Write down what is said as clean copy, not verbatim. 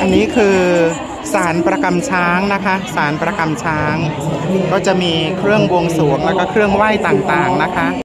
นนี้คือศาลประกำช้างนะคะศาลประกำช้างก็จะมีเครื่องบวงสรวงแล้วก็เครื่องไหว้ต่างๆนะคะ